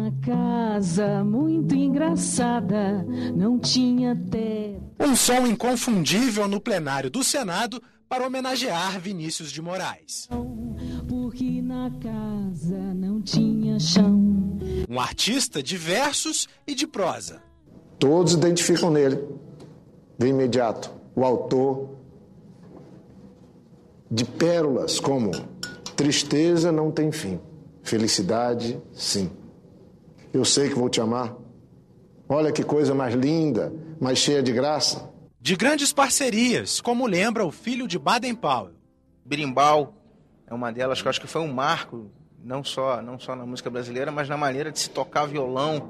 na casa muito engraçada, não tinha teto. Um som inconfundível no plenário do Senado para homenagear Vinícius de Moraes. Porque na casa não tinha chão. Um artista de versos e de prosa. Todos identificam nele, de imediato, o autor de pérolas como tristeza não tem fim, felicidade sim. Eu sei que vou te amar. Olha que coisa mais linda, mais cheia de graça. De grandes parcerias, como lembra o filho de Baden-Powell. Berimbau é uma delas que eu acho que foi um marco, não só na música brasileira, mas na maneira de se tocar violão.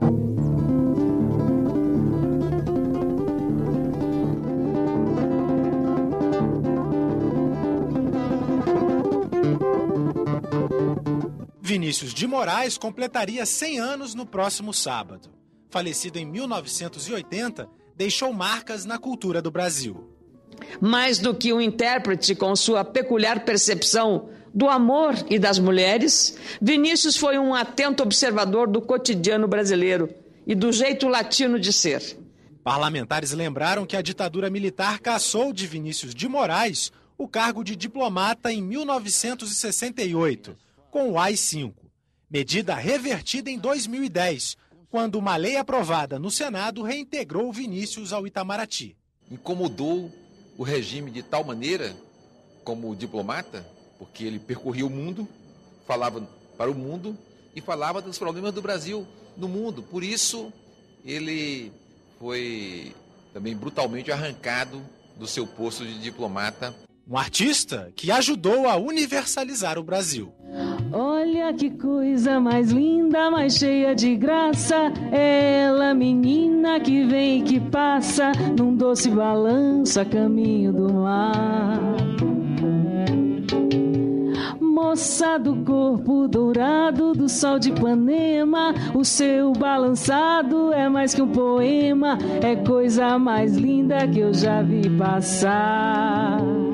Vinícius de Moraes completaria 100 anos no próximo sábado. Falecido em 1980, deixou marcas na cultura do Brasil. Mais do que um intérprete com sua peculiar percepção do amor e das mulheres, Vinícius foi um atento observador do cotidiano brasileiro e do jeito latino de ser. Parlamentares lembraram que a ditadura militar cassou de Vinícius de Moraes o cargo de diplomata em 1968, com o AI-5, medida revertida em 2010, quando uma lei aprovada no Senado reintegrou Vinícius ao Itamaraty. Incomodou o regime de tal maneira, como diplomata, porque ele percorria o mundo, falava para o mundo e falava dos problemas do Brasil no mundo. Por isso, ele foi também brutalmente arrancado do seu posto de diplomata. Um artista que ajudou a universalizar o Brasil. Olha que coisa mais linda, mais cheia de graça. Ela, menina que vem e que passa, num doce balanço a caminho do mar. Moça do corpo dourado do sol de Ipanema, o seu balançado é mais que um poema, é coisa mais linda que eu já vi passar.